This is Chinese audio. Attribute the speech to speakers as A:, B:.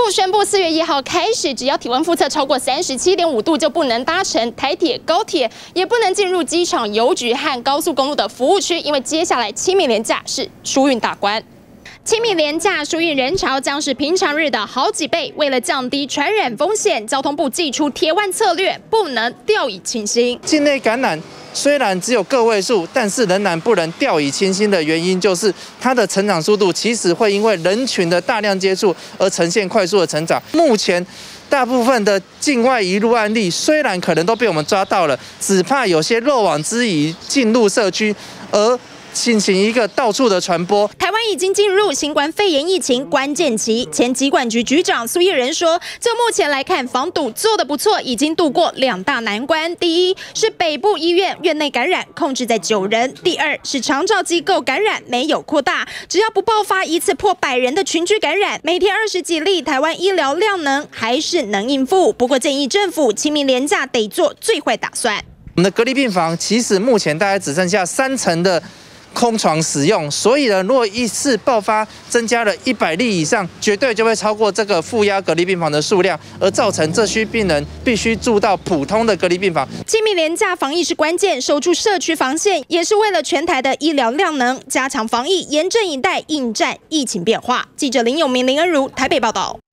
A: 部宣布4月1号开始，只要体温复测超过37.5度，就不能搭乘台铁、高铁，也不能进入机场、邮局和高速公路的服务区，因为接下来清明连假是疏运大关。 清明连假疏运人潮将是平常日的好几倍。为了降低传染风险，交通部祭出铁腕策略，不能掉以轻心。
B: 境内感染虽然只有个位数，但是仍然不能掉以轻心的原因，就是它的成长速度其实会因为人群的大量接触而呈现快速的成长。目前大部分的境外移入案例虽然可能都被我们抓到了，只怕有些漏网之鱼进入社区，而 进行一个到处的传播。
A: 台湾已经进入新冠肺炎疫情关键期。前疾管局局长苏益仁说，就目前来看，防堵做得不错，已经度过2大难关。第一是北部医院院内感染控制在9人；第二是长照机构感染没有扩大，只要不爆发一次破100人的群聚感染，每天20几例，台湾医疗量能还是能应付。不过建议政府清明连假得做最坏打算。
B: 我们的隔离病房其实目前大概只剩下3成的 空床使用，所以呢，如果一次爆发增加了100例以上，绝对就会超过这个负压隔离病房的数量，而造成这需病人必须住到普通的隔离病房。
A: 清明连假防疫是关键，守住社区防线，也是为了全台的医疗量能，加强防疫，严阵以待，应战疫情变化。记者林永明、林恩如台北报道。